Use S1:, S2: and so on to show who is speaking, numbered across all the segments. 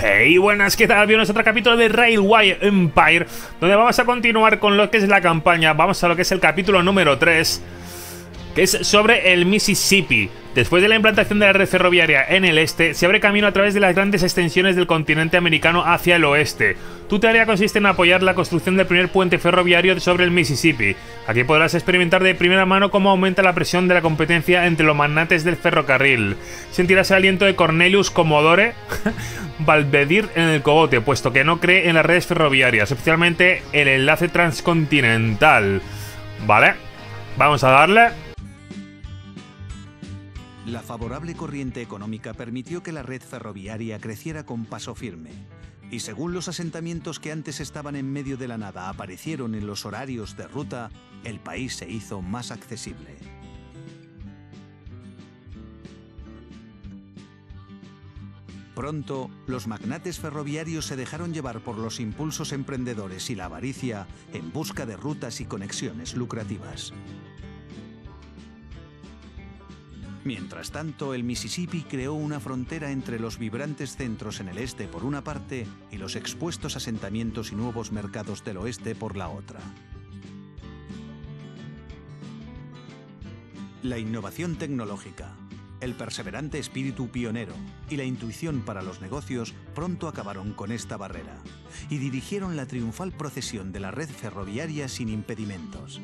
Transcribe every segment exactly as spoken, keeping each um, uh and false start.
S1: Hey, buenas, ¿qué tal? Bienvenidos a otro capítulo de Railway Empire, donde vamos a continuar con lo que es la campaña. Vamos a lo que es el capítulo número tres, que es sobre el Mississippi. Después de la implantación de la red ferroviaria en el este, se abre camino a través de las grandes extensiones del continente americano hacia el oeste. Tu tarea consiste en apoyar la construcción del primer puente ferroviario sobre el Mississippi. Aquí podrás experimentar de primera mano cómo aumenta la presión de la competencia entre los magnates del ferrocarril. Sentirás el aliento de Cornelius Commodore Belvedere en el cogote, puesto que no cree en las redes ferroviarias, especialmente el enlace transcontinental. Vale, vamos a darle.
S2: La favorable corriente económica permitió que la red ferroviaria creciera con paso firme. Y según los asentamientos que antes estaban en medio de la nada aparecieron en los horarios de ruta, el país se hizo más accesible. Pronto, los magnates ferroviarios se dejaron llevar por los impulsos emprendedores y la avaricia en busca de rutas y conexiones lucrativas. Mientras tanto, el Mississippi creó una frontera entre los vibrantes centros en el este por una parte y los expuestos asentamientos y nuevos mercados del oeste por la otra. La innovación tecnológica, el perseverante espíritu pionero y la intuición para los negocios pronto acabaron con esta barrera y dirigieron la triunfal procesión de la red ferroviaria sin impedimentos.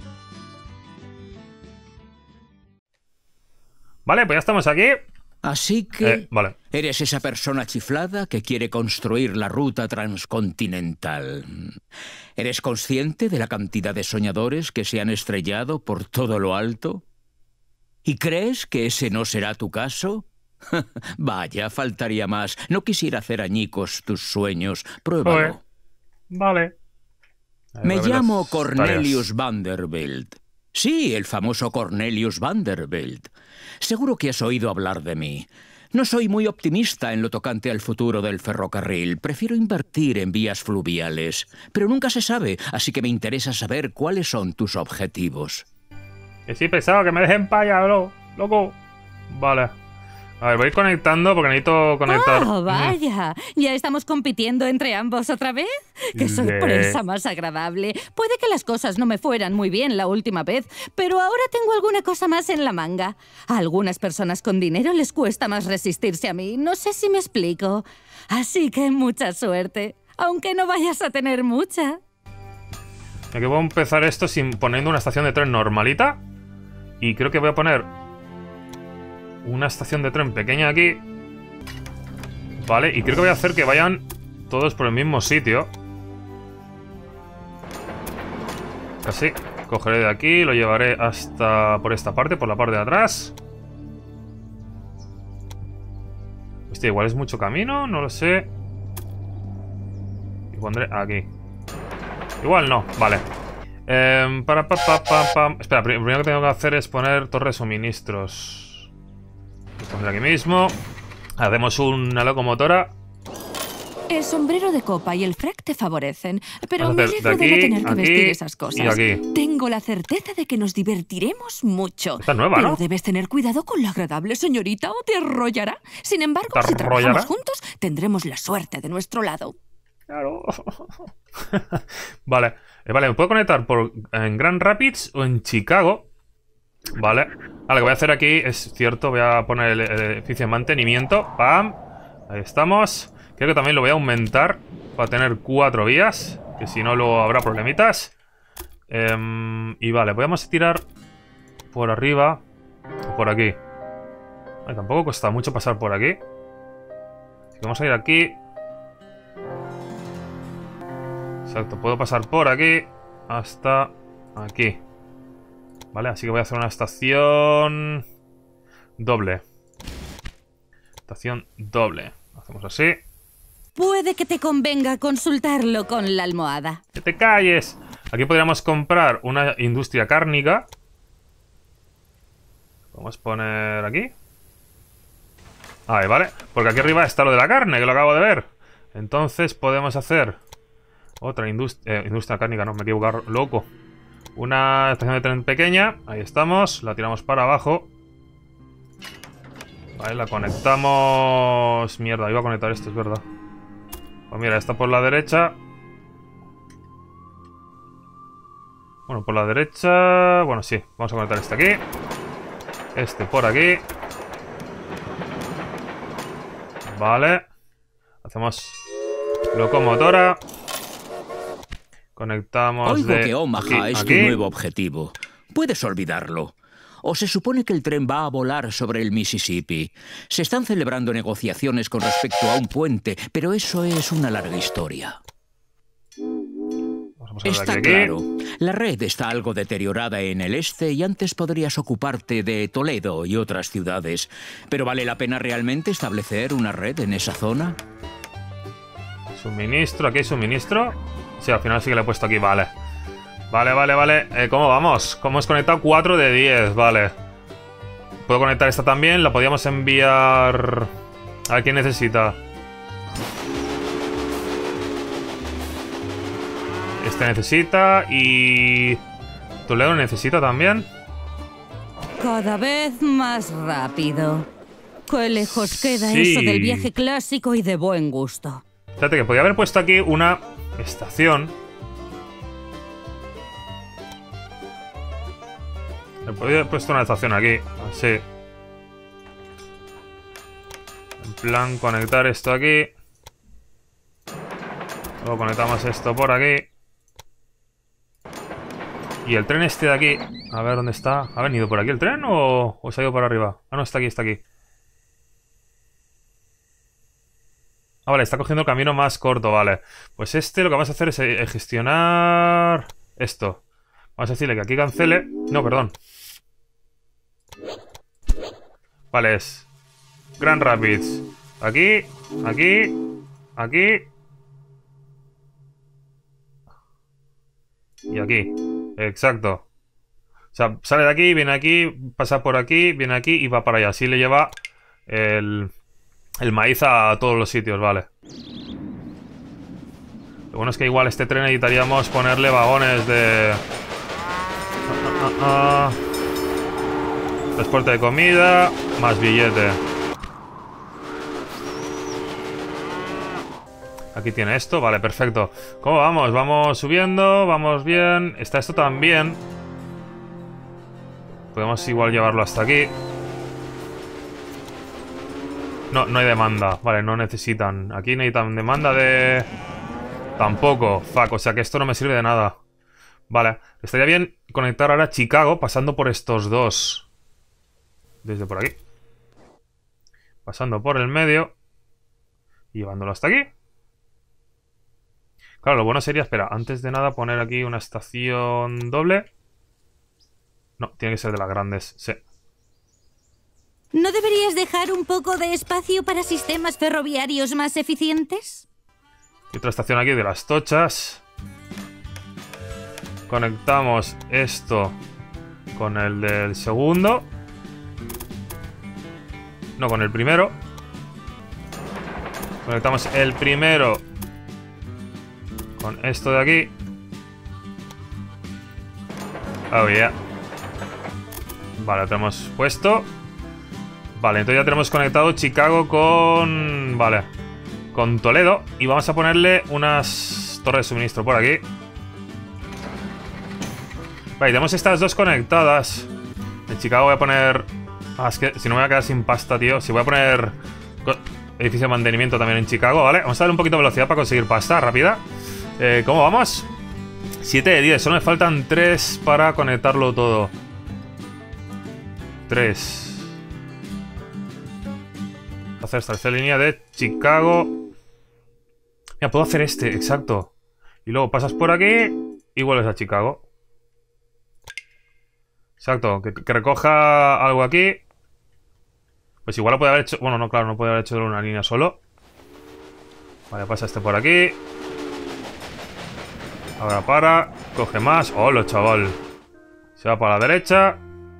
S1: Vale, pues ya estamos aquí.
S3: Así que
S1: Eh, vale.
S3: eres esa persona chiflada que quiere construir la ruta transcontinental. ¿Eres consciente de la cantidad de soñadores que se han estrellado por todo lo alto? ¿Y crees que ese no será tu caso? Vaya, faltaría más. No quisiera hacer añicos tus sueños. Pruébalo.
S1: Vale.
S3: Me
S1: Vale,
S3: llamo
S1: las
S3: Cornelius
S1: tareas.
S3: Vanderbilt. Sí, el famoso Cornelius Vanderbilt. Seguro que has oído hablar de mí. No soy muy optimista en lo tocante al futuro del ferrocarril. Prefiero invertir en vías fluviales. Pero nunca se sabe, así que me interesa saber cuáles son tus objetivos.
S1: Que sí, pesado, que me dejen para allá, bro. Loco. Vale. A ver, voy conectando porque necesito conectar.
S4: ¡Oh, vaya! ¿Ya estamos compitiendo entre ambos otra vez? ¡Qué sorpresa
S1: Le-
S4: más agradable! Puede que las cosas no me fueran muy bien la última vez, pero ahora tengo alguna cosa más en la manga. A algunas personas con dinero les cuesta más resistirse a mí. No sé si me explico. Así que mucha suerte. Aunque no vayas a tener mucha.
S1: Aquí voy a empezar esto sin poniendo una estación de tren normalita. Y creo que voy a poner una estación de tren pequeña aquí. Vale, y creo que voy a hacer que vayan todos por el mismo sitio. Así, cogeré de aquí, lo llevaré hasta por esta parte, por la parte de atrás. Hostia, igual es mucho camino, no lo sé. Y pondré aquí. Igual no, vale. Eh, para, pa, pa, pa, pa. Espera, pr- primero que tengo que hacer es poner torre de suministros. Lo pondré aquí mismo. Hacemos una locomotora.
S4: El sombrero de copa y el frac te favorecen, pero
S1: Vamos a
S4: me
S1: hacer
S4: alegro
S1: de
S4: de no
S1: aquí,
S4: tener que
S1: aquí
S4: vestir esas
S1: y
S4: cosas.
S1: aquí.
S4: Tengo la certeza de que nos divertiremos mucho.
S1: Esta es nueva,
S4: pero
S1: ¿no?
S4: debes tener cuidado con la agradable señorita o te arrollará. Sin embargo,
S1: ¿Te
S4: si
S1: arrollará?
S4: trabajamos juntos, tendremos la suerte de nuestro lado.
S1: Claro. Vale. Eh, vale, me puedo conectar por en Grand Rapids o en Chicago. Vale. Ahora, lo que voy a hacer aquí es cierto. Voy a poner el, el edificio de mantenimiento. Pam. Ahí estamos. Creo que también lo voy a aumentar para tener cuatro vías. Que si no, luego habrá problemitas. Em, y vale, podemos tirar por arriba o por aquí. Vale, tampoco cuesta mucho pasar por aquí. Así que vamos a ir aquí. Exacto, puedo pasar por aquí hasta aquí. Vale, así que voy a hacer una estación doble. Estación doble. Hacemos así.
S4: Puede que te convenga consultarlo con la almohada.
S1: ¡Que te calles! Aquí podríamos comprar una industria cárnica. Vamos a poner aquí. Ahí, vale. Porque aquí arriba está lo de la carne, que lo acabo de ver. Entonces podemos hacer otra industria... Eh, industria cárnica, no, me he equivocado, loco. Una estación de tren pequeña. Ahí estamos. La tiramos para abajo. Vale, la conectamos... Mierda, iba a conectar esto, es verdad. Pues mira, esta por la derecha. Bueno, por la derecha... Bueno, sí. Vamos a conectar este aquí. Este por aquí. Vale. Hacemos locomotora. Conectamos
S3: Oigo
S1: de
S3: que Omaha
S1: aquí,
S3: es
S1: aquí.
S3: tu nuevo objetivo. Puedes olvidarlo. ¿O se supone que el tren va a volar sobre el Mississippi? Se están celebrando negociaciones con respecto a un puente, pero eso es una larga historia.
S1: Vamos a ver
S3: Está
S1: aquí,
S3: claro.
S1: aquí.
S3: La red está algo deteriorada en el este y antes podrías ocuparte de Toledo y otras ciudades. ¿Pero vale la pena realmente establecer una red en esa zona?
S1: Suministro, aquí hay suministro. Sí, al final sí que le he puesto aquí, vale. Vale, vale, vale. Eh, ¿Cómo vamos? ¿Cómo hemos conectado? cuatro de diez, vale. Puedo conectar esta también. La podíamos enviar... A ver quién necesita. Este necesita y... Toledo necesita también.
S4: Cada vez más rápido. Qué lejos queda
S1: Sí.
S4: eso del viaje clásico y de buen gusto.
S1: Fíjate que podía haber puesto aquí una estación. Le podía haber puesto una estación aquí, así. En plan, conectar esto aquí. Luego conectamos esto por aquí. Y el tren este de aquí. A ver, ¿dónde está? ¿Ha venido por aquí el tren o, o se ha ido por arriba? Ah, no, está aquí, está aquí. Ah, vale, está cogiendo el camino más corto, vale. Pues este lo que vamos a hacer es eh, gestionar esto. Vamos a decirle que aquí cancele. No, perdón. Vale, es Grand Rapids. Aquí, aquí, aquí. Y aquí. Exacto. O sea, sale de aquí, viene aquí, pasa por aquí, viene aquí y va para allá. Así le lleva el, el maíz a todos los sitios, vale. Lo bueno es que igual este tren necesitaríamos ponerle vagones de... Ah, ah, ah. Transporte de comida, más billete. Aquí tiene esto, vale, perfecto. ¿Cómo vamos? Vamos subiendo, vamos bien. Está esto también. Podemos igual llevarlo hasta aquí. No, no hay demanda. Vale, no necesitan. Aquí necesitan demanda de... Tampoco. Fuck, o sea que esto no me sirve de nada. Vale, estaría bien conectar ahora Chicago pasando por estos dos. Desde por aquí. Pasando por el medio. Y llevándolo hasta aquí. Claro, lo bueno sería, espera, antes de nada poner aquí una estación doble. No, tiene que ser de las grandes, sí.
S4: ¿No deberías dejar un poco de espacio para sistemas ferroviarios más eficientes?
S1: Y otra estación aquí de las tochas. Conectamos esto con el del segundo. No, con el primero. Conectamos el primero con esto de aquí. Oh, yeah. Vale, lo tenemos puesto. Vale, entonces ya tenemos conectado Chicago con... Vale. Con Toledo. Y vamos a ponerle unas torres de suministro por aquí. Vale, tenemos estas dos conectadas. En Chicago voy a poner... Ah, es que si no me voy a quedar sin pasta, tío. Si voy a poner... Edificio de mantenimiento también en Chicago, ¿vale? Vamos a darle un poquito de velocidad para conseguir pasta rápida. Eh, ¿Cómo vamos? siete de diez. Solo me faltan tres para conectarlo todo. tres. Hacer esta tercera línea de Chicago. Mira, puedo hacer este, exacto. Y luego pasas por aquí y vuelves a Chicago. Exacto, que, que recoja algo aquí. Pues igual lo puede haber hecho... Bueno, no, claro, no puede haber hecho una línea solo. Vale, pasa este por aquí. Ahora para. Coge más. ¡Hola, chaval! Se va para la derecha.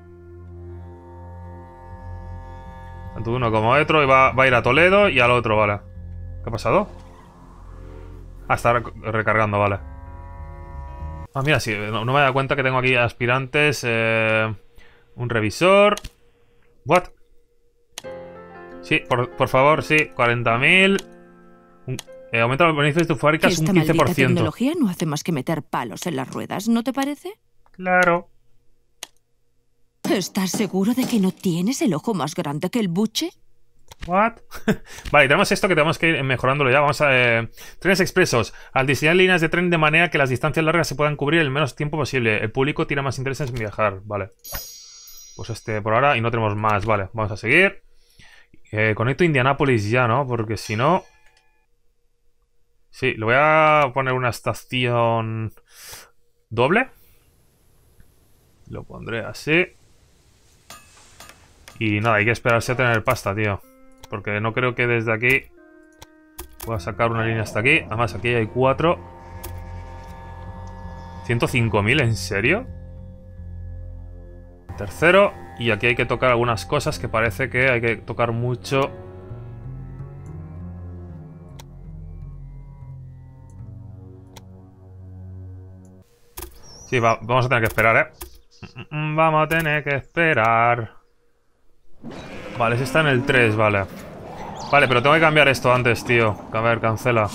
S1: Tanto uno como otro. Y va, va a ir a Toledo y al otro, vale. ¿Qué ha pasado? Ah, está rec recargando, vale. Ah, mira, sí, no, no me he dado cuenta que tengo aquí aspirantes. Eh, un revisor. ¿What? Sí, por, por favor, sí. cuarenta mil. Un, eh, aumenta los beneficios de tu fábrica un quince por ciento.
S5: Esta tecnología no hace más que meter palos en las ruedas, ¿no te parece?
S1: Claro.
S5: ¿Estás seguro de que no tienes el ojo más grande que el buche?
S1: What? Vale, tenemos esto que tenemos que ir mejorándolo ya. Vamos a... Eh, trenes expresos. Al diseñar líneas de tren de manera que las distancias largas se puedan cubrir en el menos tiempo posible. El público tiene más interés en viajar. Vale. Pues este por ahora y no tenemos más. Vale, vamos a seguir. Eh, conecto Indianápolis ya, ¿no? Porque si no... Sí, le voy a poner una estación doble. Lo pondré así. Y nada, hay que esperarse a tener pasta, tío. Porque no creo que desde aquí pueda sacar una línea hasta aquí. Además, aquí hay cuatro. ciento cinco mil, ¿en serio? Tercero. Y aquí hay que tocar algunas cosas que parece que hay que tocar mucho. Sí, va, vamos a tener que esperar, ¿eh? Vamos a tener que esperar. Vale, ese está en el tres, vale. Vale, pero tengo que cambiar esto antes, tío. A ver, cancela.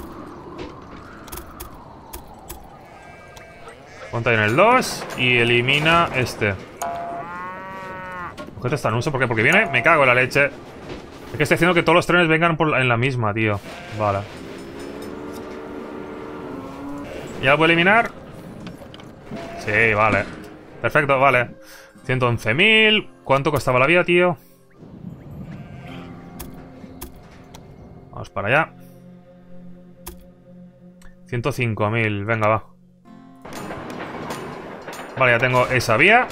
S1: Ponte ahí en el dos y elimina este. Objeto está en uso, ¿por qué? Porque viene, me cago en la leche. Es que estoy haciendo que todos los trenes vengan por la, en la misma, tío. Vale. ¿Ya lo puedo eliminar? Sí, vale. Perfecto, vale. ciento once mil. ¿Cuánto costaba la vía, tío? Vamos para allá. ciento cinco mil. Venga, va. Vale, ya tengo esa vía.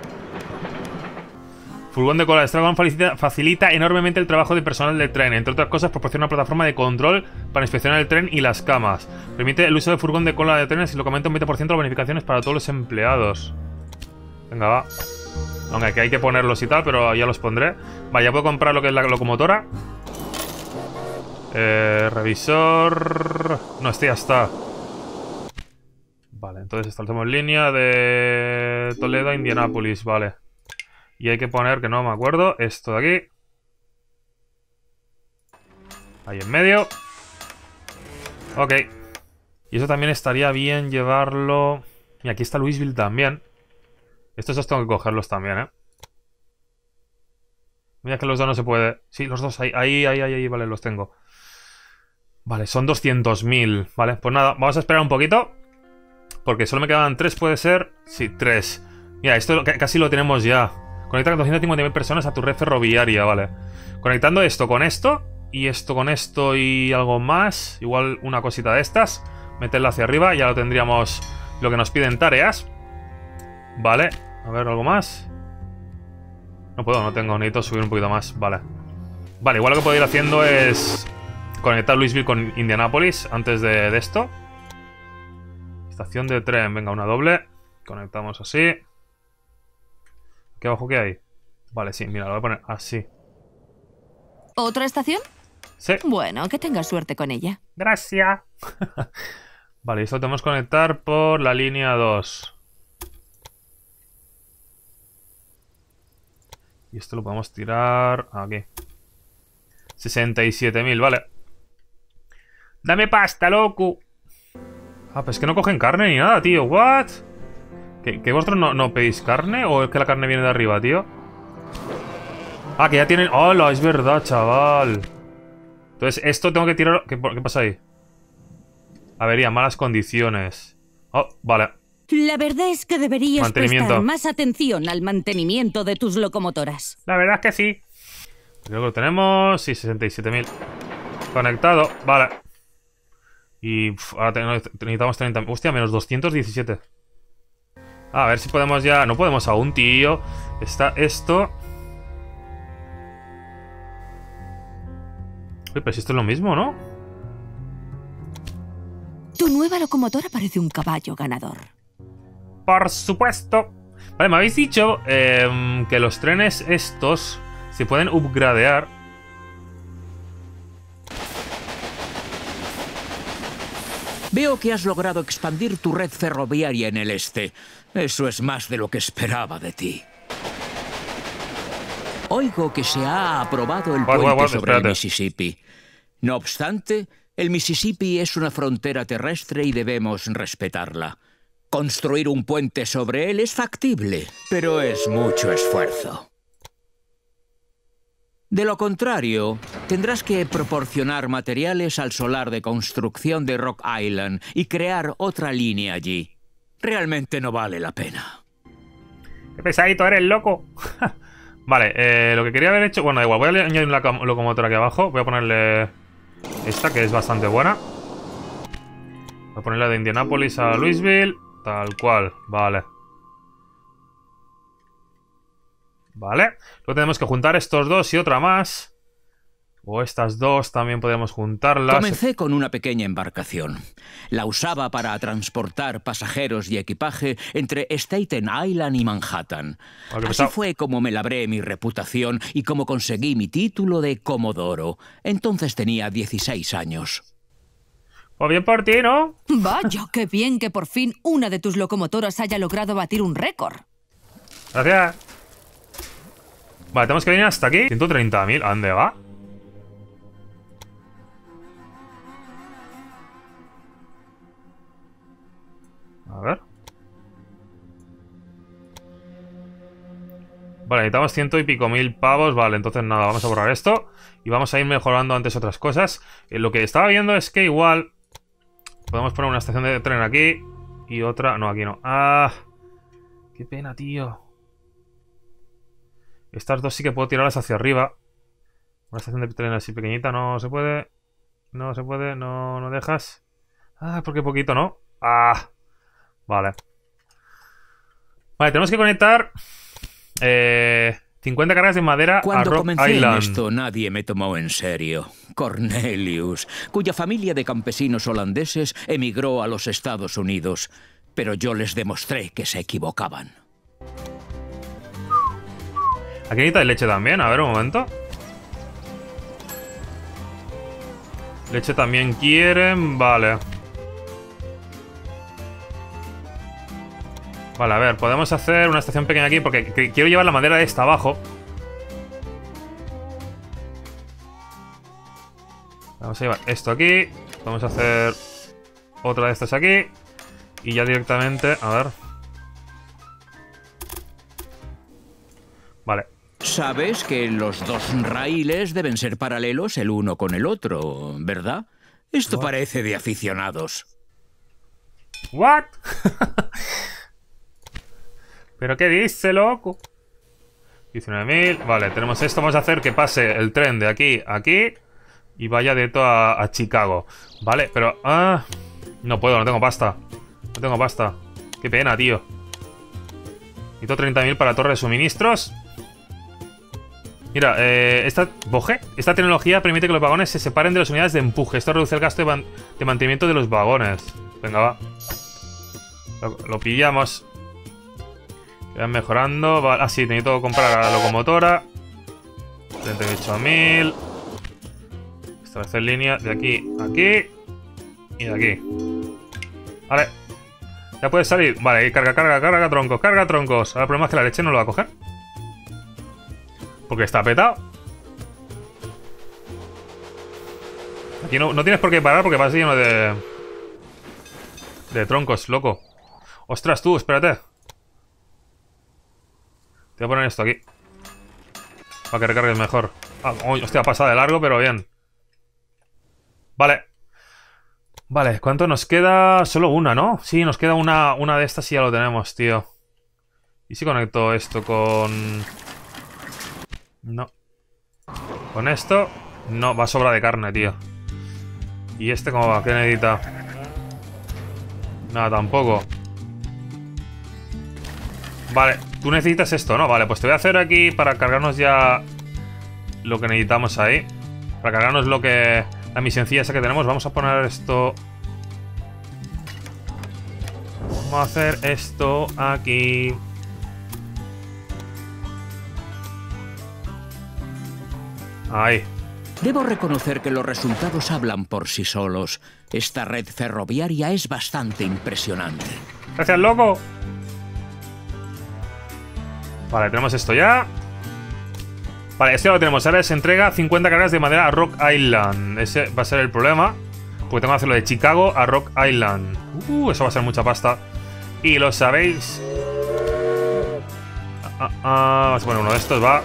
S1: Furgón de cola de Stragon facilita, facilita enormemente el trabajo del personal del tren. Entre otras cosas, proporciona una plataforma de control para inspeccionar el tren y las camas. Permite el uso de furgón de cola de trenes y lo comenta un veinte por ciento de las bonificaciones para todos los empleados. Venga, va. Aunque aquí hay que ponerlos y tal, pero ya los pondré. Vale, ya puedo comprar lo que es la locomotora. Eh, revisor... No, este ya está. Vale, entonces establecemos línea de Toledo a Indianápolis, vale. Y hay que poner, que no me acuerdo, esto de aquí. Ahí en medio. Ok. Y eso también estaría bien llevarlo... Y aquí está Louisville también. Estos dos tengo que cogerlos también, ¿eh? Mira que los dos no se puede. Sí, los dos ahí, ahí, ahí, ahí, ahí, vale, los tengo. Vale, son doscientos mil. Vale, pues nada, vamos a esperar un poquito. Porque solo me quedan tres, puede ser. Sí, tres. Mira, esto casi lo tenemos ya. Conecta con doscientas cincuenta mil personas a tu red ferroviaria, vale. Conectando esto con esto. Y esto con esto y algo más. Igual una cosita de estas. Meterla hacia arriba, ya lo tendríamos lo que nos piden tareas. Vale. A ver, ¿algo más? No puedo, no tengo. Necesito subir un poquito más. Vale. Vale, igual lo que puedo ir haciendo es conectar Louisville con Indianápolis antes de, de esto. Estación de tren. Venga, una doble. Conectamos así. ¿Qué abajo qué hay? Vale, sí, mira, lo voy a poner así.
S5: ¿Otra estación?
S1: Sí.
S5: Bueno, que tengas suerte con ella.
S1: Gracias. Vale, esto lo tenemos que conectar por la línea dos. Y esto lo podemos tirar aquí. sesenta y siete mil, vale. Dame pasta, loco. Ah, pues es que no cogen carne ni nada, tío. What? ¿Que, que vosotros no, no pedís carne? ¿O es que la carne viene de arriba, tío? Ah, que ya tienen... ¡Hola! Es verdad, chaval. Entonces, esto tengo que tirar... ¿Qué, qué pasa ahí? Avería, malas condiciones. Oh, vale.
S4: La verdad es que deberías prestar más atención al mantenimiento de tus locomotoras.
S1: La verdad es que sí. Creo que lo tenemos. Sí, sesenta y siete mil. Conectado, vale. Y uf, ahora necesitamos treinta. Hostia, menos doscientos diecisiete. A ver si podemos ya... No podemos aún, tío. Está esto. Uy, pero si esto es lo mismo, ¿no?
S5: Tu nueva locomotora parece un caballo ganador.
S1: Por supuesto. Vale, me habéis dicho eh, que los trenes estos se pueden upgradear.
S3: Veo que has logrado expandir tu red ferroviaria en el este. Eso es más de lo que esperaba de ti. Oigo que se ha aprobado el
S1: What,
S3: puente
S1: what, what,
S3: sobre
S1: espérate.
S3: el Mississippi. No obstante, El Mississippi es una frontera terrestre y debemos respetarla. Construir un puente sobre él es factible, pero es mucho esfuerzo. De lo contrario, tendrás que proporcionar materiales al solar de construcción de Rock Island y crear otra línea allí. Realmente no vale la pena.
S1: ¡Qué pesadito eres, loco! Vale, eh, lo que quería haber hecho... Bueno, da igual, voy a añadir una locomotora aquí abajo. Voy a ponerle esta, que es bastante buena. Voy a ponerla de Indianápolis a Louisville. Tal cual, vale. Vale, luego tenemos que juntar estos dos y otra más. O estas dos también podemos juntarlas.
S3: Comencé con una pequeña embarcación. La usaba para transportar pasajeros y equipaje entre Staten Island y Manhattan. Así fue como me labré mi reputación y como conseguí mi título de comodoro. Entonces tenía dieciséis años.
S1: Pues bien por ti, ¿no?
S5: Vaya, qué bien que por fin una de tus locomotoras haya logrado batir un récord.
S1: Gracias. Vale, tenemos que venir hasta aquí. ciento treinta mil, ¿a dónde va? A ver. Vale, necesitamos ciento y pico mil pavos. Vale, entonces nada, vamos a borrar esto. Y vamos a ir mejorando antes otras cosas. Eh, lo que estaba viendo es que igual podemos poner una estación de tren aquí. Y otra... No, aquí no. ¡Ah! ¡Qué pena, tío! Estas dos sí que puedo tirarlas hacia arriba. Una estación de tren así pequeñita. No se puede. No se puede. No, no dejas. Ah, porque poquito, ¿no? Ah. Vale. Vale, tenemos que conectar eh, cincuenta cargas de madera
S3: Cuando
S1: a Rock
S3: comencé
S1: Island.
S3: En esto, nadie me tomó en serio. Cornelius, cuya familia de campesinos holandeses emigró a los Estados Unidos. Pero yo les demostré que se equivocaban.
S1: Aquí necesita leche también, a ver un momento. Leche también quieren, vale. Vale, a ver, podemos hacer una estación pequeña aquí porque quiero llevar la madera de esta abajo. Vamos a llevar esto aquí. Vamos a hacer otra de estas aquí. Y ya directamente, a ver. Vale.
S3: Sabes que los dos raíles deben ser paralelos el uno con el otro, ¿verdad? Esto
S1: What?
S3: Parece de aficionados.
S1: ¿What? ¿Pero qué dice, loco? diecinueve mil. Vale, tenemos esto. Vamos a hacer que pase el tren de aquí a aquí y vaya directo a, a Chicago. Vale, pero... Ah, no puedo, no tengo pasta. No tengo pasta. Qué pena, tío. Necesito treinta mil para torre de suministros. Mira, eh, esta, Boje, esta tecnología permite que los vagones se separen de las unidades de empuje. Esto reduce el gasto de, de mantenimiento de los vagones. Venga, va. Lo, lo pillamos. Quedan mejorando. Va, ah, sí, necesito comprar a la locomotora. treinta y ocho mil. Establecer línea de aquí a aquí. Y de aquí. Vale. Ya puede salir. Vale, carga, carga, carga troncos, carga troncos. Ahora el problema es que la leche no lo va a coger. Porque está petado. Aquí no, no tienes por qué parar porque vas lleno de... De troncos, loco. Ostras, tú, espérate. Te voy a poner esto aquí. Para que recargues mejor. Ah, oh, hostia, pasa de largo, pero bien. Vale. Vale, ¿cuánto nos queda? Solo una, ¿no? Sí, nos queda una, una de estas y ya lo tenemos, tío. ¿Y si conecto esto con...? No. Con esto... No, va a sobra de carne, tío. ¿Y este cómo va? ¿Qué necesita? Nada, tampoco. Vale, tú necesitas esto, ¿no? Vale, pues te voy a hacer aquí para cargarnos ya lo que necesitamos ahí. Para cargarnos lo que... La misioncilla esa que tenemos. Vamos a poner esto... Vamos a hacer esto aquí. Ahí.
S3: Debo reconocer que los resultados hablan por sí solos. Esta red ferroviaria es bastante impresionante.
S1: Gracias, loco. Vale, tenemos esto ya. Vale, este ya lo tenemos. Ahora se entrega cincuenta cargas de madera a Rock Island. Ese va a ser el problema. Porque tengo que hacerlo de Chicago a Rock Island. Uh, eso va a ser mucha pasta. Y lo sabéis. Ah, ah, ah, vamos a poner uno de estos, va.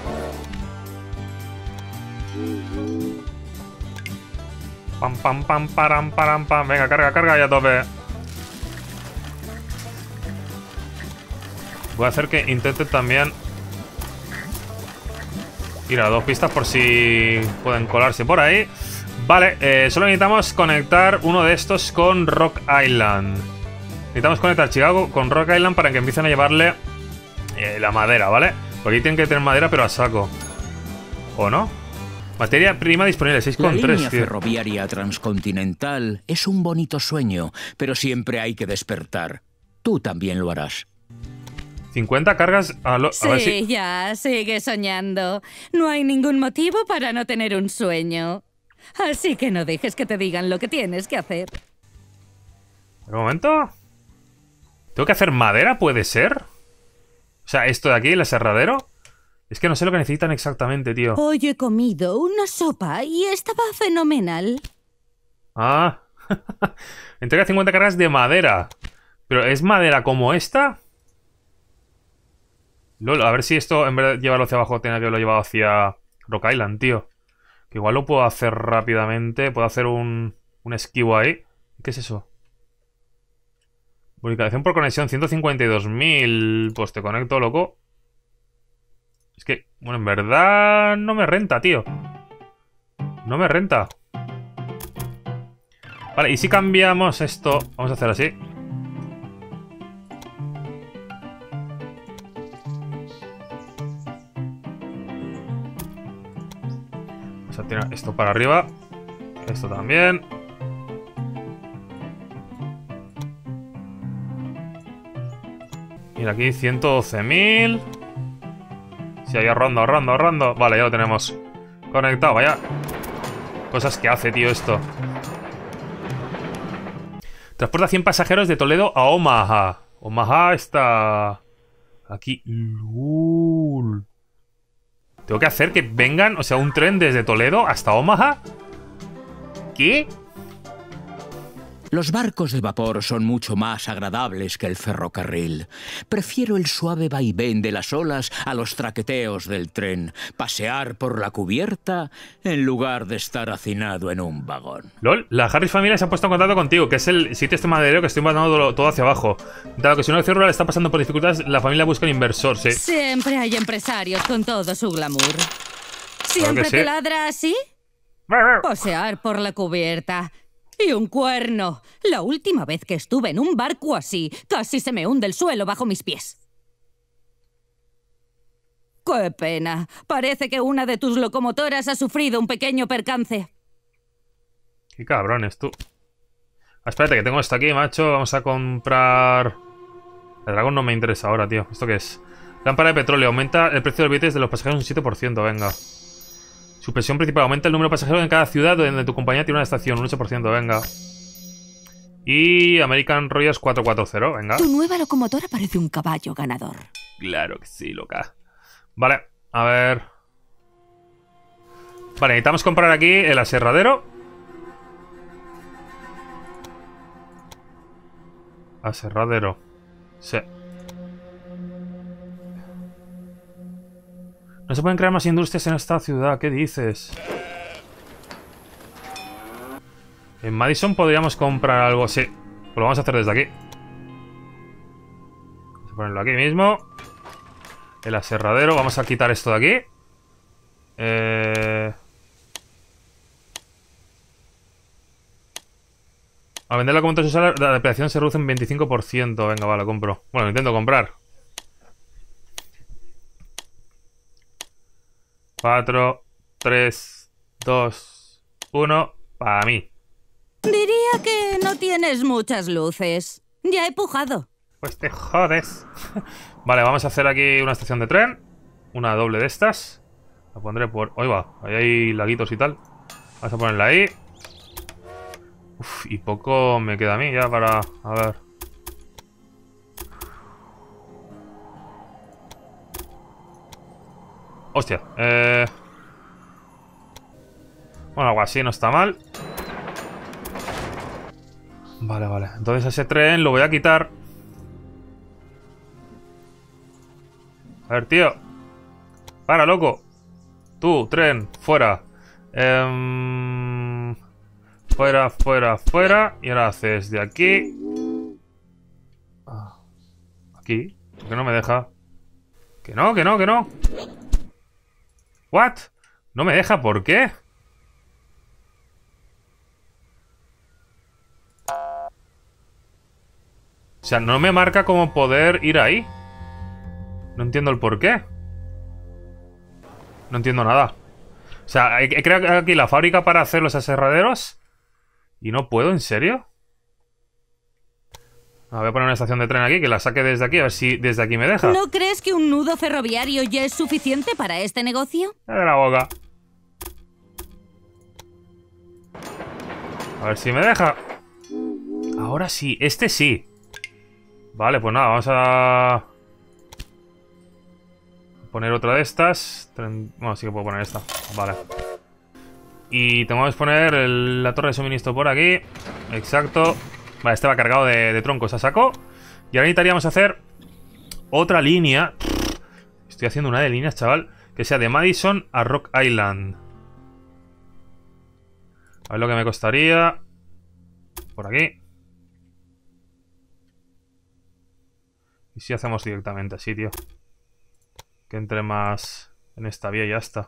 S1: Pam, pam, pam, param, param, pam. Venga, carga, carga y a tope. Voy a hacer que intente también ir a dos pistas por si pueden colarse por ahí. Vale, eh, solo necesitamos conectar uno de estos con Rock Island. Necesitamos conectar Chicago con Rock Island para que empiecen a llevarle eh, la madera, ¿vale? Porque aquí tienen que tener madera, pero a saco. ¿O no? Materia prima disponible, seis coma tres.
S3: La línea ferroviaria transcontinental es un bonito sueño, pero siempre hay que despertar. Tú también lo harás.
S1: cincuenta cargas a lo...
S4: Sí,
S1: a ver si...
S4: ya, sigue soñando. No hay ningún motivo para no tener un sueño. Así que no dejes que te digan lo que tienes que hacer.
S1: Un momento. ¿Tengo que hacer madera? ¿Puede ser? O sea, esto de aquí, el aserradero. Es que no sé lo que necesitan exactamente, tío.
S4: Hoy he comido una sopa y estaba fenomenal.
S1: Ah. Entrega cincuenta cargas de madera. ¿Pero es madera como esta? Lol, a ver si esto en vez de llevarlo hacia abajo tenía que haberlo llevado hacia Rock Island, tío. Que igual lo puedo hacer rápidamente. Puedo hacer un, un esquivo ahí. ¿Qué es eso? Ubicación por conexión ciento cincuenta y dos mil. Pues te conecto, loco. Es que, bueno, en verdad no me renta, tío. No me renta. Vale, y si cambiamos esto. Vamos a hacer así. Vamos a tirar esto para arriba. Esto también. Mira aquí, ciento doce mil. Sí, ahí ahorrando, ahorrando, ahorrando. Vale, ya lo tenemos conectado, vaya. Cosas que hace, tío, esto. Transporta cien pasajeros de Toledo a Omaha. Omaha está aquí. Lul. Tengo que hacer que vengan, o sea, un tren desde Toledo hasta Omaha. ¿Qué?
S3: Los barcos de vapor son mucho más agradables que el ferrocarril. Prefiero el suave vaivén de las olas a los traqueteos del tren. Pasear por la cubierta en lugar de estar hacinado en un vagón.
S1: LOL, la Harris Familia se ha puesto en contacto contigo, que es el sitio este maderero que estoy mandando todo, todo hacia abajo. Dado que si una acción rural está pasando por dificultades, la familia busca un inversor, sí.
S4: Siempre hay empresarios con todo su glamour. ¿Siempre
S1: sí.
S4: te ladra así? Pasear por la cubierta. Y un cuerno. La última vez que estuve en un barco así, casi se me hunde el suelo bajo mis pies. ¡Qué pena! Parece que una de tus locomotoras ha sufrido un pequeño percance.
S1: Qué cabrones, tú. Ah, espérate, que tengo esto aquí, macho. Vamos a comprar... El dragón no me interesa ahora, tío. ¿Esto qué es? Lámpara de petróleo. Aumenta el precio de los billetes de los pasajeros un siete por ciento, venga. Supresión principal. Aumenta el número de pasajeros en cada ciudad donde tu compañía tiene una estación. Un ocho por ciento, venga. Y American Royals cuatrocientos cuarenta, venga.
S5: Tu nueva locomotora parece un caballo ganador.
S1: Claro que sí, loca. Vale, a ver. Vale, necesitamos comprar aquí el aserradero. Aserradero. Sí. No se pueden crear más industrias en esta ciudad, ¿qué dices? En Madison podríamos comprar algo, sí. Pues lo vamos a hacer desde aquí. Vamos a ponerlo aquí mismo. El aserradero, vamos a quitar esto de aquí. Eh... A vender la locomotora usar la depreciación se reduce en veinticinco por ciento. Venga, vale, compro. Bueno, intento comprar. cuatro, tres, dos, uno. Para mí.
S4: Diría que no tienes muchas luces. Ya he pujado.
S1: Pues te jodes. Vale, vamos a hacer aquí una estación de tren. Una doble de estas. La pondré por... Ahí va, ahí hay laguitos y tal. Vamos a ponerla ahí. Uf, y poco me queda a mí ya para... A ver. Hostia, eh... Bueno, algo así no está mal. Vale, vale. Entonces ese tren lo voy a quitar. A ver, tío. Para, loco. Tú, tren, fuera. Eh, fuera, fuera, fuera. Y ahora haces de aquí. Aquí. ¿Por qué no me deja? Que no, que no, que no. ¿What? No me deja, ¿por qué? O sea, no me marca como poder ir ahí. No entiendo el por qué. No entiendo nada. O sea, he creado aquí la fábrica para hacer los aserraderos. Y no puedo, ¿en serio? Ah, voy a poner una estación de tren aquí, que la saque desde aquí, a ver si desde aquí me deja.
S4: ¿No crees que un nudo ferroviario ya es suficiente para este negocio?
S1: De la boca. A ver si me deja. Ahora sí, este sí. Vale, pues nada, vamos a poner otra de estas. Bueno, sí que puedo poner esta. Vale. Y tengo que poner el, la torre de suministro por aquí. Exacto. Vale, este va cargado de, de troncos a saco. Y ahora necesitaríamos hacer otra línea. Estoy haciendo una de líneas, chaval. Que sea de Madison a Rock Island. A ver lo que me costaría. Por aquí. Y si hacemos directamente así, tío. Que entre más en esta vía y ya está.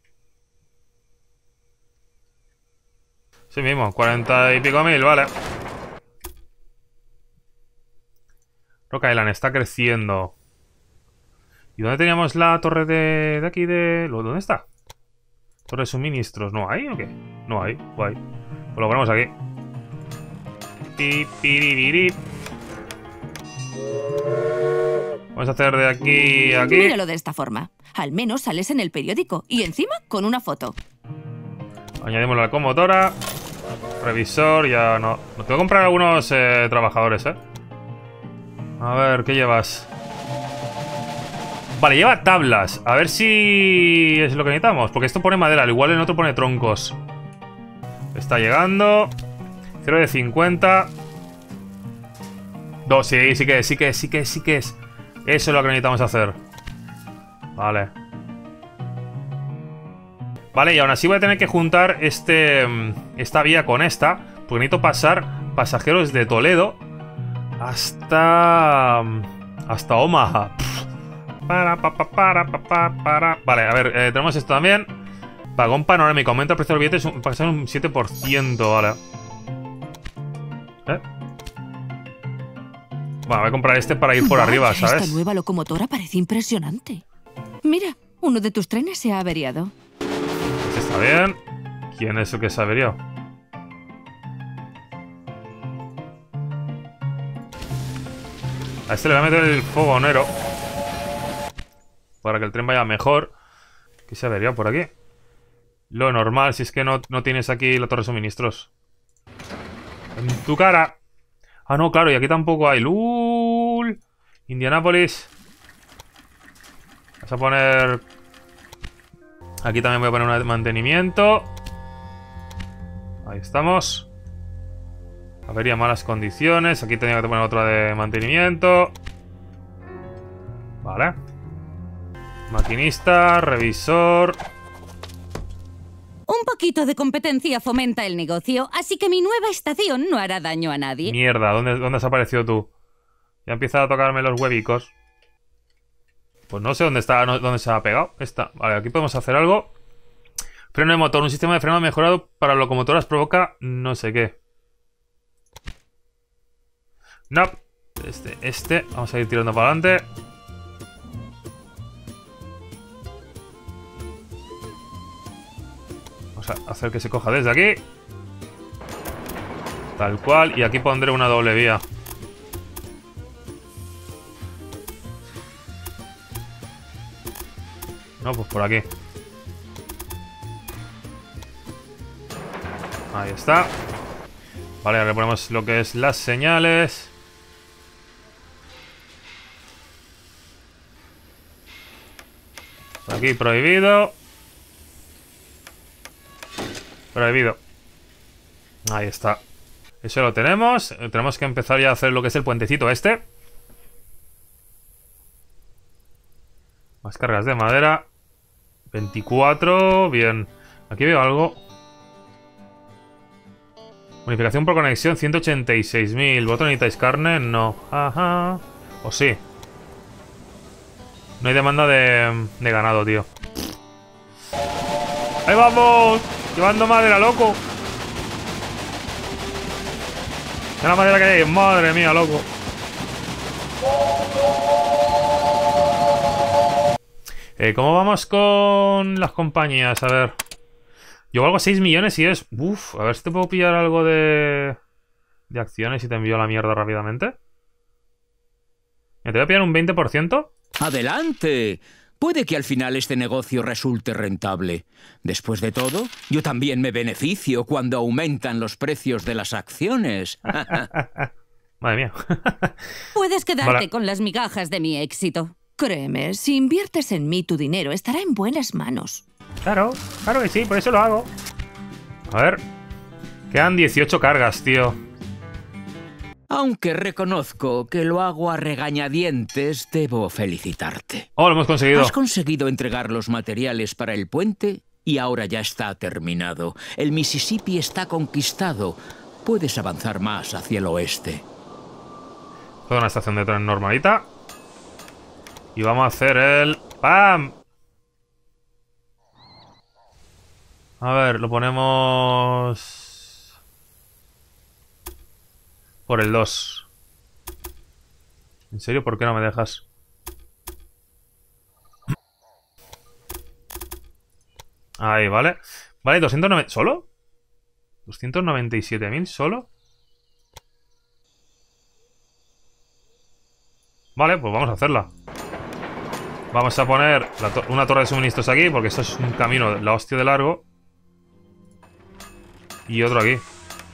S1: Sí mismo, cuarenta y pico mil, vale. Rock Island está creciendo. ¿Y dónde teníamos la torre de, de aquí de...? ¿Dónde está? Torre de suministros. ¿No hay o qué? No hay, guay. Pues lo ponemos aquí. Pipiribirip. Vamos a hacer de aquí a aquí.
S5: Míralo de esta forma. Al menos sales en el periódico. Y encima con una foto.
S1: Añadimos la locomotora. Revisor, ya no. Nos tengo que comprar algunos eh, trabajadores, eh. A ver, ¿qué llevas? Vale, lleva tablas. A ver si es lo que necesitamos. Porque esto pone madera, al igual en otro pone troncos. Está llegando. cero de cincuenta. Dos, sí, sí que es, sí que es, sí que es, sí que es. Eso es lo que necesitamos hacer. Vale. Vale, y aún así voy a tener que juntar este esta vía con esta. Porque necesito pasar pasajeros de Toledo hasta... hasta Omaha. Para, pa, pa, para, pa, pa, para. Vale, a ver, eh, tenemos esto también. Pagón panorámico. Aumenta el precio del billete, es un, pasa un siete por ciento, vale. ¿Eh? Bueno, voy a comprar este para ir por
S5: Vaya,
S1: arriba, ¿sabes?
S5: Esta nueva locomotora parece impresionante. Mira, uno de tus trenes se ha averiado.
S1: Este está bien. ¿Quién es el que se ha averiado? A este le voy a meter el fogonero para que el tren vaya mejor. ¿Qué se ha averiado por aquí? Lo normal, si es que no, no tienes aquí la torre de suministros. En tu cara. Ah, no, claro, y aquí tampoco hay. ¡Lul! Indianápolis. Vamos a poner... Aquí también voy a poner un de mantenimiento. Ahí estamos. Avería malas condiciones. Aquí tenía que poner otra de mantenimiento. Vale. Maquinista, revisor.
S4: Un poquito de competencia fomenta el negocio, así que mi nueva estación no hará daño a nadie.
S1: Mierda, ¿dónde, dónde has aparecido tú? Ya empieza a tocarme los huevicos. Pues no sé dónde está, no, dónde se ha pegado. Está. Vale, aquí podemos hacer algo. Freno de motor. Un sistema de freno mejorado para locomotoras provoca no sé qué. No. Este, este. Vamos a ir tirando para adelante. Vamos a hacer que se coja desde aquí. Tal cual. Y aquí pondré una doble vía. No, pues por aquí. Ahí está. Vale, ahora le ponemos lo que es las señales. Por aquí prohibido. Prohibido. Ahí está. Eso lo tenemos. Tenemos que empezar ya a hacer lo que es el puentecito este. Más cargas de madera. veinticuatro. Bien. Aquí veo algo. Bonificación por conexión, ciento ochenta y seis mil. ¿Vosotros necesitáis carne? No. Ajá. ¿O sí? No hay demanda de, de ganado, tío. ¡Ahí vamos! Llevando madera, loco. Mira la madera que hay. Madre mía, loco. Eh, ¿Cómo vamos con las compañías? A ver. Yo valgo seis millones y es... Uf, a ver si te puedo pillar algo de... De acciones y te envío la mierda rápidamente. ¿Me te voy a pillar un veinte por ciento?
S3: ¡Adelante! Puede que al final este negocio resulte rentable. Después de todo, yo también me beneficio cuando aumentan los precios de las acciones.
S1: Madre mía.
S4: Puedes quedarte
S1: Vale.
S4: con las migajas de mi éxito.
S5: Créeme, si inviertes en mí, tu dinero estará en buenas manos.
S1: Claro, claro que sí, por eso lo hago. A ver. Quedan dieciocho cargas, tío.
S3: Aunque reconozco que lo hago a regañadientes, debo felicitarte.
S1: Oh, lo hemos conseguido.
S3: Has conseguido entregar los materiales para el puente y ahora ya está terminado. El Mississippi está conquistado. Puedes avanzar más hacia el oeste.
S1: Toda una estación de tren normalita. Y vamos a hacer el... ¡Pam! A ver, lo ponemos... Por el dos. ¿En serio? ¿Por qué no me dejas? Ahí, vale. Vale, doscientos noventa... ¿Solo? ¿doscientos noventa y siete mil solo? Vale, pues vamos a hacerla. Vamos a poner la to- una torre de suministros aquí, porque esto es un camino, la hostia de largo. Y otro aquí.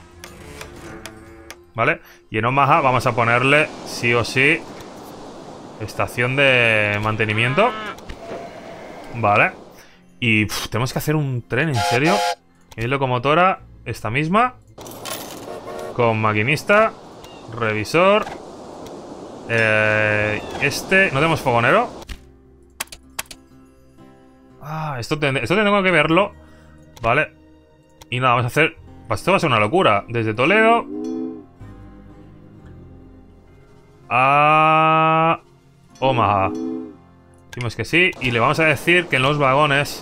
S1: ¿Vale? Y en Omaha vamos a ponerle, sí o sí, estación de mantenimiento. Vale. Y pff, tenemos que hacer un tren, ¿en serio? Y locomotora, esta misma. Con maquinista, revisor. Eh, este, ¿no tenemos fogonero? Ah, esto, ten- esto tengo que verlo. Vale. Y nada, vamos a hacer... Pues esto va a ser una locura. Desde Toledo a Omaha. Decimos que sí. Y le vamos a decir que en los vagones...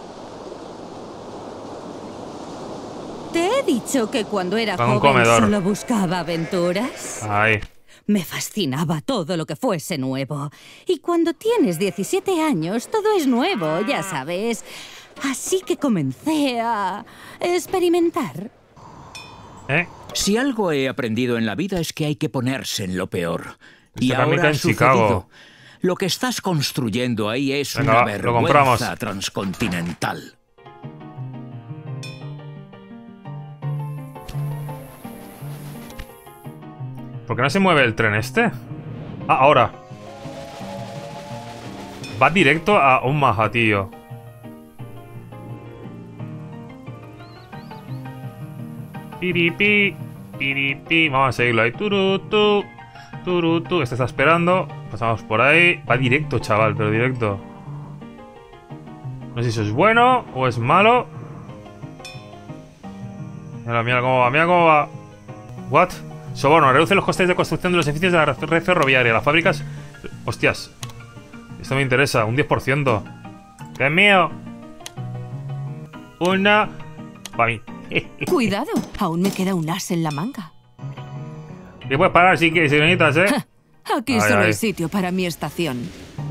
S4: ¿Te he dicho que cuando era
S1: Con un
S4: joven
S1: comedor.
S4: solo buscaba aventuras?
S1: Ahí.
S4: Me fascinaba todo lo que fuese nuevo. Y cuando tienes diecisiete años, todo es nuevo, ya sabes. Así que comencé a experimentar.
S1: ¿Eh?
S3: Si algo he aprendido en la vida es que hay que ponerse en lo peor. Y
S1: Esta camita
S3: ahora ha
S1: en Chicago.
S3: sucedido. Lo que estás construyendo ahí es
S1: Venga,
S3: una
S1: va, lo compramos.
S3: vergüenza transcontinental.
S1: ¿Por qué no se mueve el tren este? Ah, ahora. Va directo a Omaha, tío. Piripi, piripi. Vamos a seguirlo ahí. Turutu, turutu. Este está esperando. Pasamos por ahí. Va directo, chaval, pero directo. No sé si eso es bueno o es malo. Mira, mira cómo va, mira cómo va. What? Soborno, reduce los costes de construcción de los edificios de la red ferroviaria. Las fábricas... Hostias. Esto me interesa, un diez por ciento. ¡Que es mío! Una... Para mí.
S5: Cuidado, aún me queda un as en la manga.
S1: Y puedes parar si quieres, si necesitas, ¿eh?
S5: Aquí
S1: Ay,
S5: solo
S1: ay.
S5: hay sitio para mi estación.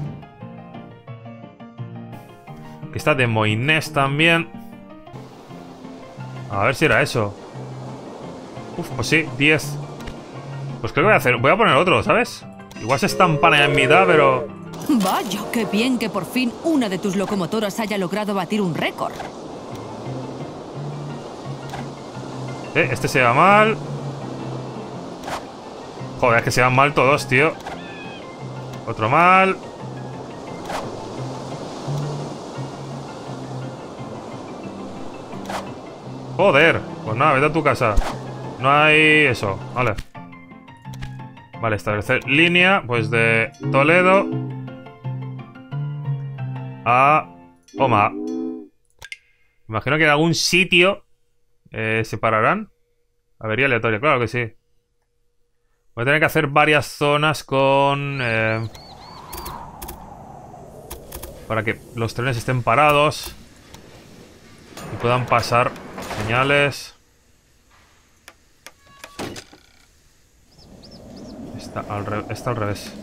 S1: Que está de Moines también. A ver si era eso. Uf, pues sí, diez. Pues creo que voy a hacer... Voy a poner otro, ¿sabes? Igual se estampan en mitad, pero...
S5: Vaya, qué bien que por fin una de tus locomotoras haya logrado batir un récord.
S1: Eh, este se va mal. Joder, es que se van mal todos, tío. Otro mal. Joder. Pues nada, vete a tu casa. No hay eso, vale. Vale, establecer línea, pues de Toledo a Omaha. Imagino que en algún sitio eh, se pararán. Avería aleatoria, claro que sí. Voy a tener que hacer varias zonas con... Eh, para que los trenes estén parados y puedan pasar señales. Está al, re está al revés.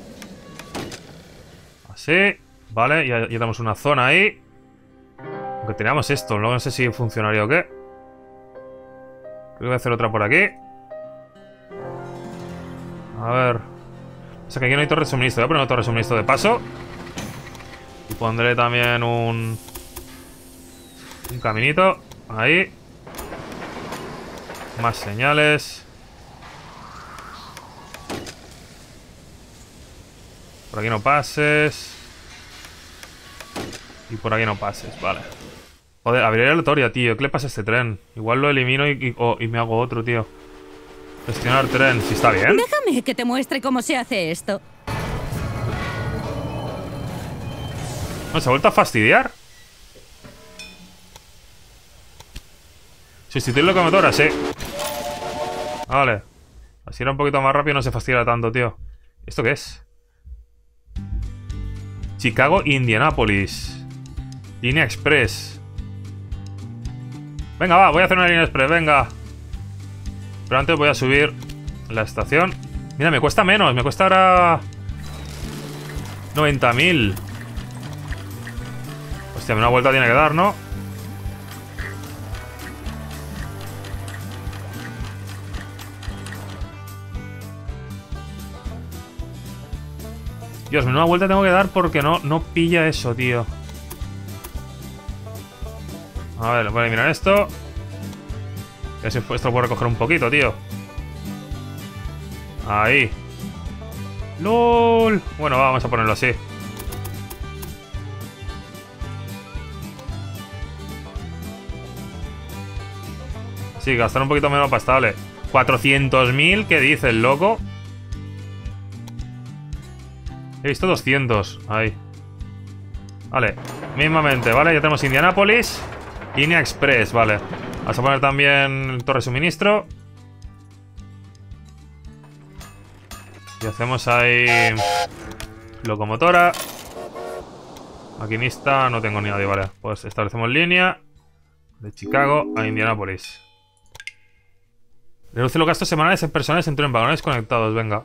S1: Así. Vale, ya, ya tenemos una zona ahí. Aunque teníamos esto, no sé si funcionaría o qué. Creo que voy a hacer otra por aquí. A ver. O sea que aquí no hay torre de suministro. Voy a poner una torre de suministro de paso. Y pondré también un... Un caminito. Ahí. Más señales. Por aquí no pases. Y por aquí no pases, vale. Joder, abriría aleatoria, tío. ¿Qué le pasa a este tren? Igual lo elimino y, y, oh, y me hago otro, tío. Gestionar tren, si está bien.
S4: Déjame que te muestre cómo se hace esto.
S1: ¿No se ha vuelto a fastidiar? Sustituir locomotora, sí. Vale. Así era un poquito más rápido y no se fastidia tanto, tío. ¿Esto qué es? Chicago, Indianápolis. Línea Express. Venga, va, voy a hacer una línea Express, venga. Pero antes voy a subir la estación. Mira, me cuesta menos, me cuesta ahora... noventa mil. Hostia, una vuelta tiene que dar, ¿no? Dios, una vuelta tengo que dar porque no, no pilla eso, tío. A ver, voy a eliminar esto. A ver si esto lo puedo recoger un poquito, tío. Ahí. ¡Lol! Bueno, vamos a ponerlo así. Sí, gastar un poquito menos para estable. cuatrocientos mil, ¿qué dice el loco? He visto doscientos. Ahí. Vale. Mismamente, ¿vale? Ya tenemos Indianápolis. Línea Express, vale. Vamos a poner también torre de suministro. Y hacemos ahí... locomotora. Maquinista, no tengo ni nadie, vale. Pues establecemos línea de Chicago a Indianápolis. Reduce los gastos semanales en personas en tren vagones conectados, venga.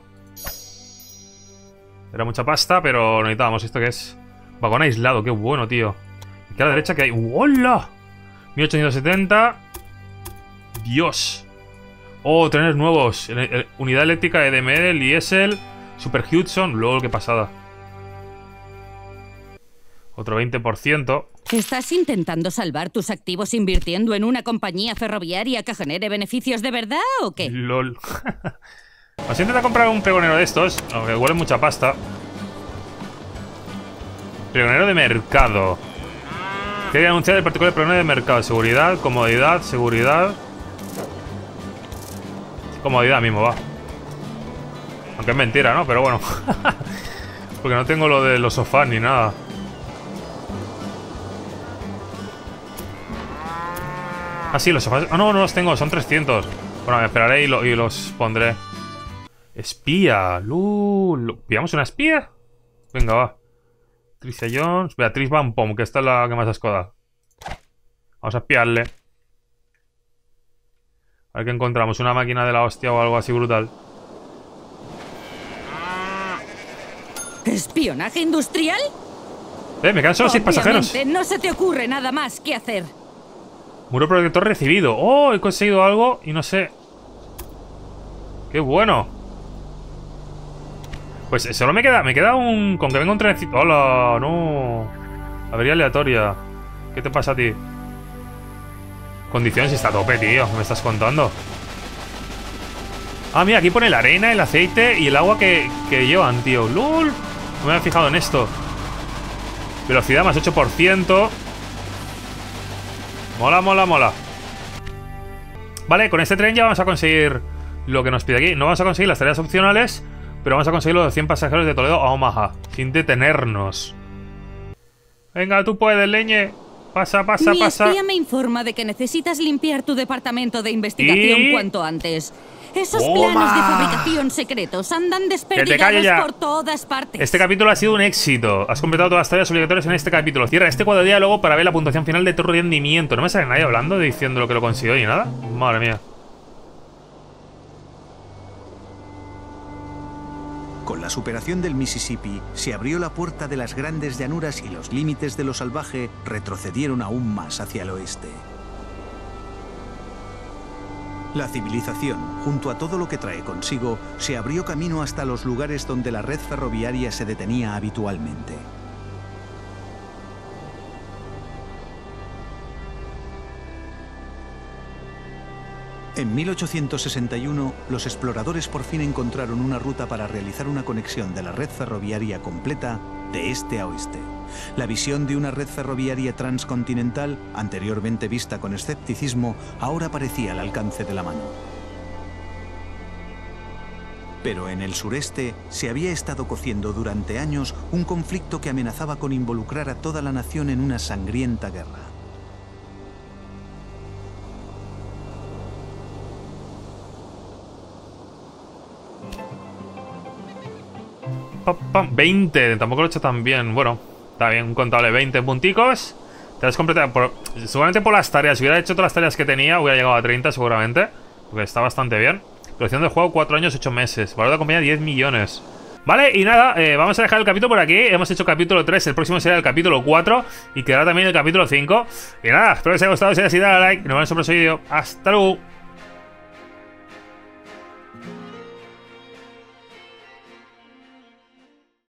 S1: Era mucha pasta, pero necesitábamos. ¿Esto qué es? Vagón aislado, qué bueno, tío. Aquí a la derecha que hay... ¡Hola! mil ochocientos setenta. Dios. Oh, trenes nuevos. Unidad eléctrica de D M L, Liesel, Super Hudson. LOL, qué pasada. Otro veinte por ciento.
S4: ¿Estás intentando salvar tus activos invirtiendo en una compañía ferroviaria que genere beneficios de verdad o qué?
S1: LOL. Así intenta comprar un pregonero de estos, aunque huele mucha pasta. Pregonero de mercado. Quería anunciar el particular pregonero de mercado. Seguridad, comodidad, seguridad. Comodidad mismo, va. Aunque es mentira, ¿no? Pero bueno. Porque no tengo lo de los sofás ni nada. Ah, sí, los sofás. Ah, no, no los tengo, son trescientos. Bueno, me esperaré y, lo, y los pondré. Espía. Lul. ¿Pillamos una espía? Venga, va. Tricia Jones. Beatriz Van Pom, que esta es la que más asco da. Vamos a espiarle. A ver qué encontramos. Una máquina de la hostia o algo así brutal.
S4: ¿Espionaje industrial?
S1: Eh, me quedan solo seis pasajeros.
S4: No se te ocurre nada más que hacer.
S1: Muro protector recibido. Oh, he conseguido algo y no sé. ¡Qué bueno! Pues solo me queda, me queda un... Con que venga un trenecito... ¡Hola! ¡No! Avería aleatoria. ¿Qué te pasa a ti? Condiciones está a tope, tío. ¿Qué me estás contando? Ah, mira, aquí pone la arena, el aceite y el agua que, que llevan, tío. ¡Lul! No me había fijado en esto. Velocidad más ocho por ciento. Mola, mola, mola. Vale, con este tren ya vamos a conseguir lo que nos pide aquí. No vamos a conseguir las tareas opcionales, pero vamos a conseguir los cien pasajeros de Toledo a Omaha, sin detenernos. Venga, tú puedes, leñe. Pasa, pasa,
S4: Mi
S1: pasa.
S4: espía me informa de que necesitas limpiar tu departamento de investigación
S1: ¿Y?
S4: cuanto antes. Esos
S1: ¡Toma!
S4: planos de fabricación secretos andan
S1: calles
S4: desperdigados
S1: ya.
S4: por todas partes.
S1: Este capítulo ha sido un éxito. Has completado todas las tareas obligatorias en este capítulo. Cierra este cuadro de diálogo para ver la puntuación final de tu rendimiento. No me sale nadie hablando, diciendo lo que lo consiguió ni nada. Madre mía.
S2: Con la superación del Mississippi, se abrió la puerta de las grandes llanuras y los límites de lo salvaje retrocedieron aún más hacia el oeste. La civilización, junto a todo lo que trae consigo, se abrió camino hasta los lugares donde la red ferroviaria se detenía habitualmente. En mil ochocientos sesenta y uno, los exploradores por fin encontraron una ruta para realizar una conexión de la red ferroviaria completa de este a oeste. La visión de una red ferroviaria transcontinental, anteriormente vista con escepticismo, ahora parecía al alcance de la mano. Pero en el sureste se había estado cociendo durante años un conflicto que amenazaba con involucrar a toda la nación en una sangrienta guerra.
S1: veinte, tampoco lo he hecho tan bien. Bueno, está bien, un contable, veinte punticos. Te has completado por, seguramente por las tareas. Si hubiera hecho todas las tareas que tenía, hubiera llegado a treinta seguramente, porque está bastante bien. Duración del juego, cuatro años, ocho meses. Valor de compañía, diez millones. Vale, y nada, eh, vamos a dejar el capítulo por aquí. Hemos hecho capítulo tres, el próximo será el capítulo cuatro. Y quedará también el capítulo cinco. Y nada, espero que os haya gustado. Si es así, dale a like. Nos vemos en el próximo vídeo. Hasta luego.